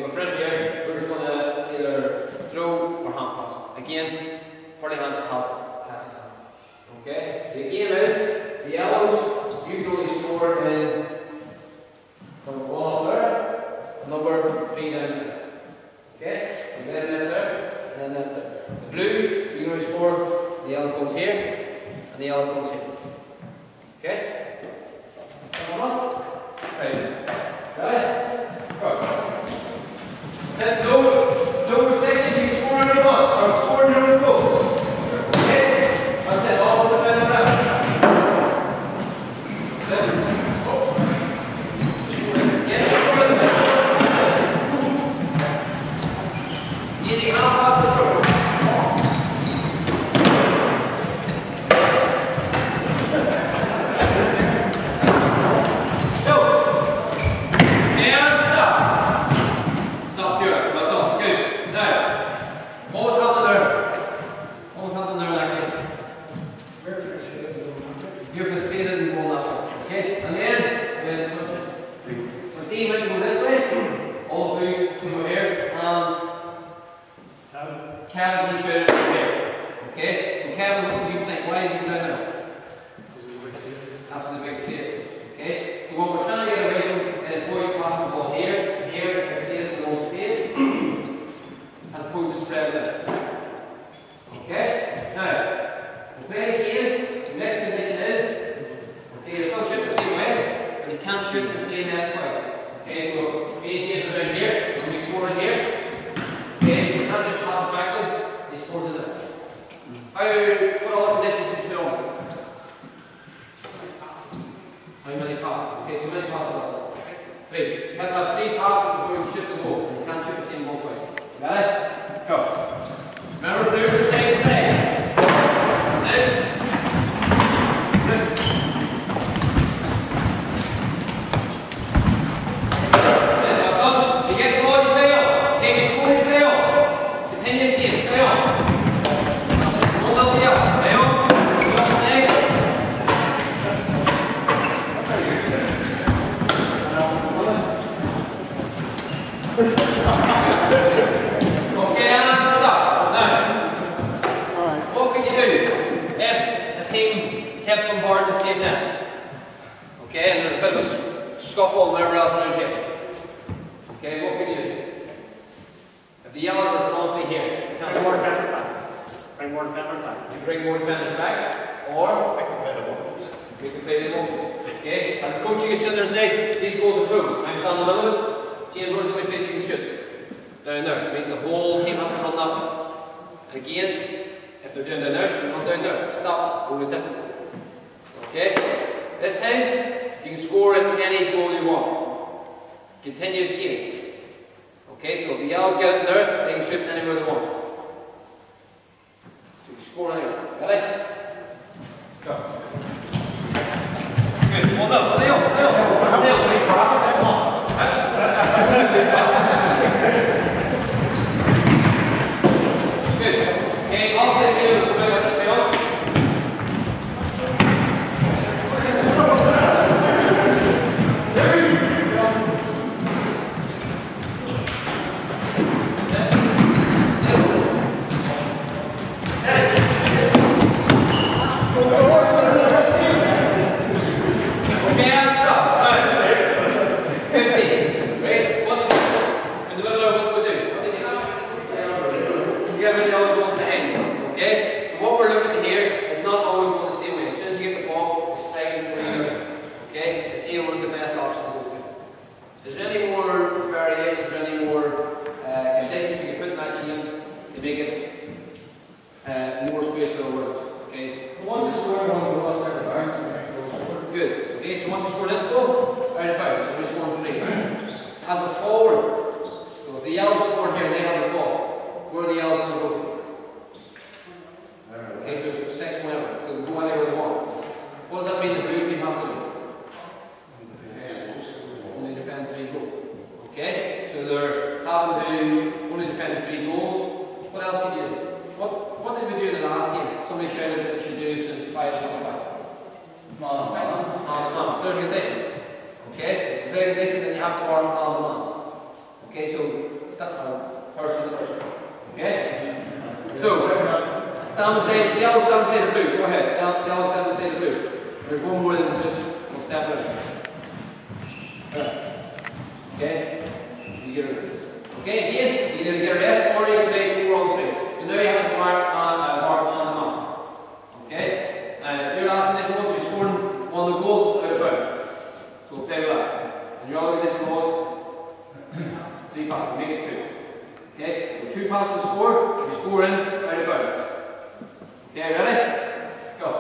my friend here, we're just going to either throw or hand pass. Again, party hand top, catch hand. Okay? The game is, the yellows, you can only score in from 1 up there, number 3 down there. Okay? And then that's there, and then that's it. The blues, you can only score, the yellow comes here, and the yellow comes here. Okay? Come on. Right. Got it? Go. Then no restriction, you can score on your one, or score on your goal. Okay? That's it, all the way down. Then, go. Get the score in the middle. Getting half past the throw. Okay, so person. Okay? So, stand beside, yellow stand beside the blue. Go ahead. Yellow stand beside the blue. There's one more than just one step in. Okay? You get rid of this. Okay, again, you either get a rest or you can make 4 on 3. So now you have a mark on the map. Okay? You're asking this was you're scoring one of the goals out of bounds. So we'll play with that. And your other condition was 3 passes, make it 2. Okay? So 2 passes to score, you're scoring out of bounds. Okay, ready? Go.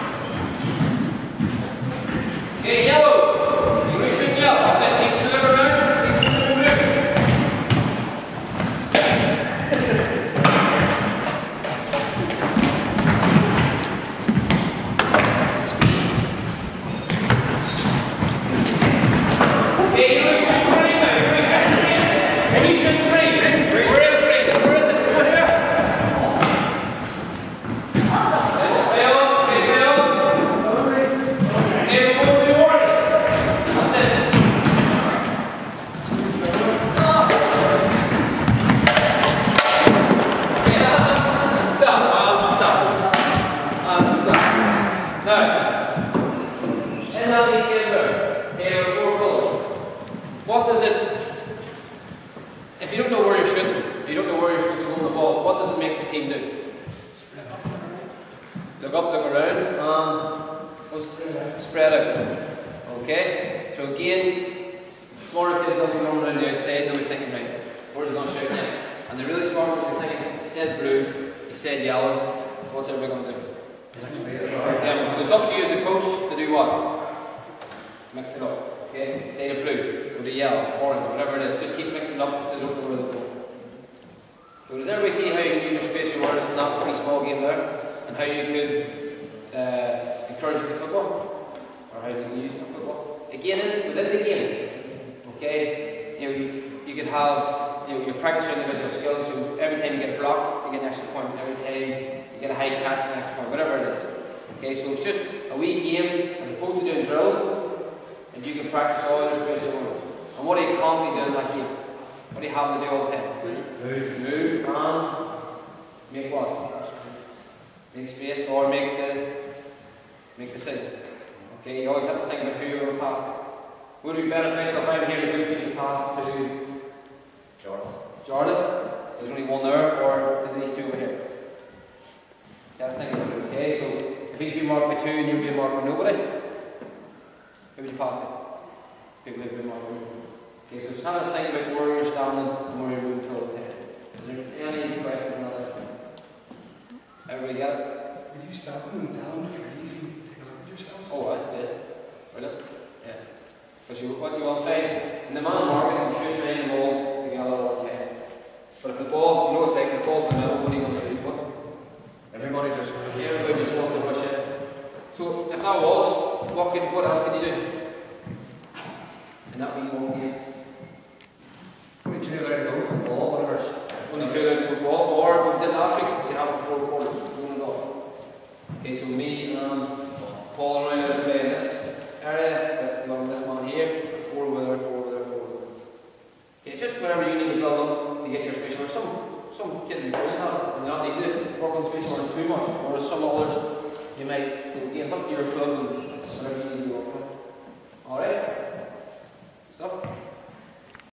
Okay, yellow. You're shooting yellow. That's it. Takes the deliver round. what does it make the team do? Look up, look around, and spread out. Okay? So again, smarter kids will be running around the outside, they'll be thinking, right, where's it going to shoot next? And the really smart ones will be thinking, he said blue, he said yellow, so what's everybody going to do? So it's up to you as the coach to do what? Mix it up. Okay? Say the blue, or the yellow, orange, whatever it is, just keep mixing it up so they don't know where they're going. So does everybody see how you can use your spatial awareness in that pretty small game there? And how you could encourage it for football? Or how you can use it for football? Again, within the game, okay, you could have, you practice your individual skills, so every time you get a block, you get an extra point, every time you get a high catch, an extra point, whatever it is. Okay, so it's just a wee game, as opposed to doing drills, and you can practice all your spatial awareness. And what are you constantly doing in that game? What are you having to do all the time? Move, and make what? Make space, or make decisions. Okay, you always have to think about who you're going to pass to. Would it be beneficial if I'm here to blue team pass to Jordan? There's only one there, or to these two over here? You have to think about it, okay? So if he's being marked by 2 and you're being marked by nobody, who would you pass to? People who've been marked by nobody. Okay, so just have to think about where you're standing and where you're moving to all the time. Is there any questions on that? Everybody get it? Are you stopping them down to freeze and take a look at yourselves? Oh, right, yeah. Brilliant. Yeah. Because what you will find, in the man market, you should find them all together all the time. But if the ball, you know, it's like the ball's in the middle, what are you going to do? What? Everybody just wants to push it. So if that was, what else could you do? And that would be one game. Only 2 allowed to go for the ball, whatever. Only 2 allowed to go for the ball, or we did last week, we have it 4 quarters, 1 and off. Okay, so me and Paul and I are playing this area, that's this one here, 4 over there, 4 over there, 4 over there. Okay, it's just whatever you need to build up to get your spatial. Some kids will be doing that, and they don't need to work on spatial too much, whereas some others you might, again, it's up to your club and